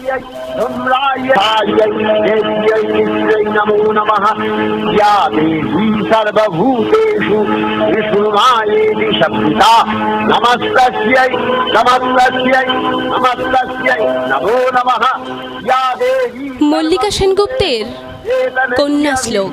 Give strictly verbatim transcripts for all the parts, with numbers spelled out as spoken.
नमो नमः या देवी सर्वभूतेषु विष्णुमायेति शब्दिता नमस्तस्यै नमस्तस्यै नमस्तस्यै नमो नमः या देवी মল্লিকা সেনগুপ্তের কন্যা শ্লোক।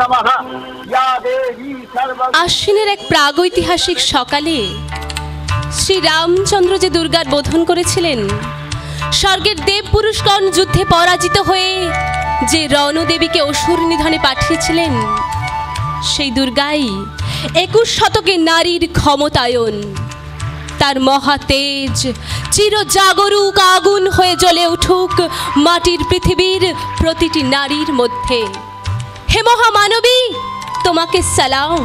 আশ্বিনের এক প্রাগৈতিহাসিক সকালে শ্রী রামচন্দ্র যে দুর্গার বোধন করেছিলেন, স্বর্গের দেব পুরুষগণ যুদ্ধে পরাজিত হয়ে যে রণদেবীকে অসুর নিধনে পাঠিয়েছিলেন, সেই দুর্গাই একুশ শতকে নারীর ক্ষমতায়ন, তার মহাতেজ চির জাগরুক আগুন হয়ে জ্বলে উঠুক মাটির পৃথিবীর প্রতিটি নারীর মধ্যে। হে মহামানবী, তোমাকে সালাম।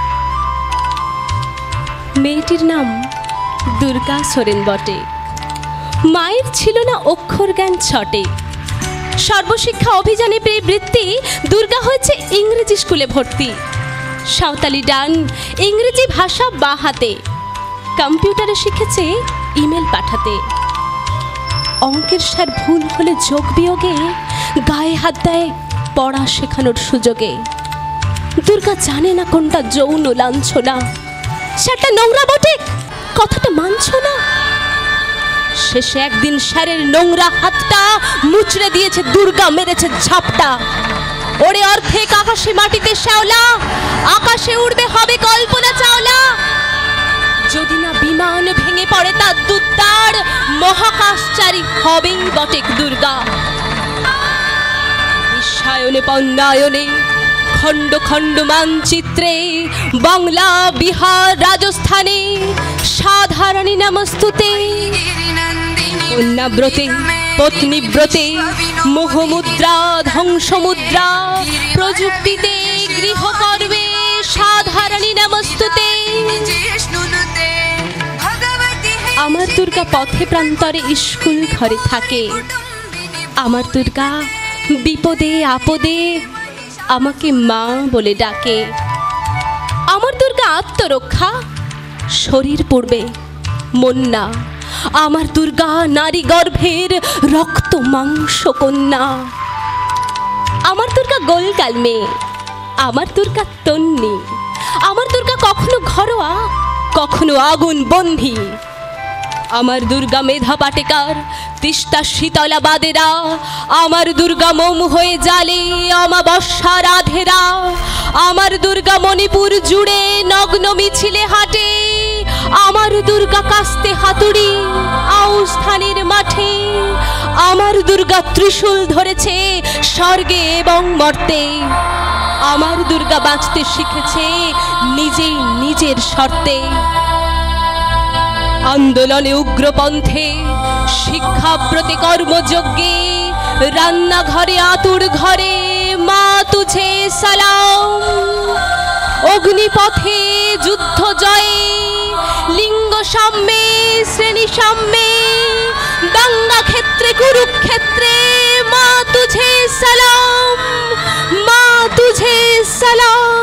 মেয়েটির নাম দুর্গা সোরেন বটে। মায়ের ছিল না অক্ষর জ্ঞান ছটে। সর্বশিক্ষা অভিযানে পেয়ে বৃত্তি দুর্গা হয়েছে ইংরেজি স্কুলে ভর্তি। সাঁওতালি ডান, ইংরেজি ভাষা বাঁ হাতে, কম্পিউটারে শিখেছে ইমেল পাঠাতে। অঙ্কের স্যার ভুল হলে যোগ বিয়োগে গায়ে হাত দেয় পড়া শেখানোর সুযোগে। দুর্গা জানে না কোনটা যৌন লাঞ্ছনা, সেটা নোংরা বটে, কথাটা মানছ না। শেষে একদিন স্যারের নোংরা হাতটা মুচড়ে দিয়েছে দুর্গা, মেরেছে ঝাপটা। ওরে অর্ধেক আকাশে মাটিতে শ্যাওলা, আকাশে উড়বে হবে কল্পনা চাওলা। যদি না বিমান ভেঙে পড়ে তার দুদ্দার, মহাকাশচারী হবেই বটেক দুর্গা। বিশ্বায়নে পণ্যায়নে খণ্ড খণ্ড মানচিত্রে বাংলা বিহার রাজস্থানে সাধারণী নমস্তুতে। কন্যাব্রতে পত্নীব্রতে মোহমুদ্রা ধ্বংসমুদ্রা প্রযুক্তিতে গৃহকর্মে সাধারণী নমস্তুতে। আমার দুর্গা পথে প্রান্তরে স্কুল ঘরে থাকে। আমার দুর্গা বিপদে আপদে আমাকে মা বলে ডাকে। আমার দুর্গা আত্মরক্ষা, শরীর পূর্বে মন না। আমার দুর্গা নারী গর্ভের রক্ত মাংস কন্যা। আমার দুর্গা গোলগাল মেয়ে, আমার দুর্গা তন্নি। আমার দুর্গা কখনো ঘরোয়া, কখনো আগুন বন্ধি। আমার দুর্গা মেধা পাটেকার, তিস্তা শীতলা বাদেরা। আমার দুর্গা মোম হয়ে জালে অমাবস্যা রাধেরা। আমার দুর্গা মণিপুর জুড়ে নগ্ন মিছিলে হাঁটে। আমার দুর্গা কাস্তে হাতুড়ি আউস্থানের মাঠে। আমার দুর্গা ত্রিশূল ধরেছে স্বর্গে এবং মর্তে। আমার দুর্গা বাঁচতে শিখেছে নিজেই নিজের শর্তে। আন্দোলনে উগ্রপন্থে, শিক্ষাব্রতে কর্মযজ্ঞে, রান্নাঘরে আতুর ঘরে মা তুঝে সালাম। অগ্নিপথে যুদ্ধ জয়ে, লিঙ্গ সাম্যে শ্রেণী সাম্যে, দাঙ্গা ক্ষেত্রে কুরুক্ষেত্রে মা তুঝে সালাম, মা তুঝে সালাম।